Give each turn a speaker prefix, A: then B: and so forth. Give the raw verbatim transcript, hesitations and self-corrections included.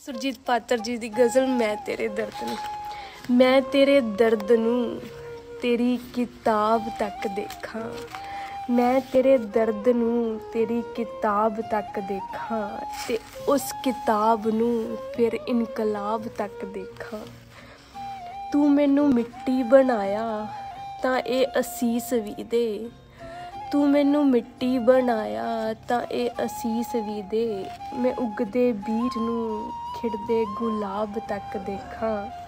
A: ਸੁਰਜੀਤ ਪਾਤਰ जी की गज़ल मैं तेरे दर्द नूं मैं तेरे दर्द नूं तेरी किताब तक देखा मैं तेरे दर्द नूं तेरी किताब तक देखा ते उस किताब नूं फिर इनकलाब तक देखा तू मैनू मिट्टी बनाया तां ए असीस भी दे तू मैनू मिट्टी बनाया तां ए असीस भी दे मैं उगदे बीर नूं खिड़दे गुलाब तक देखा।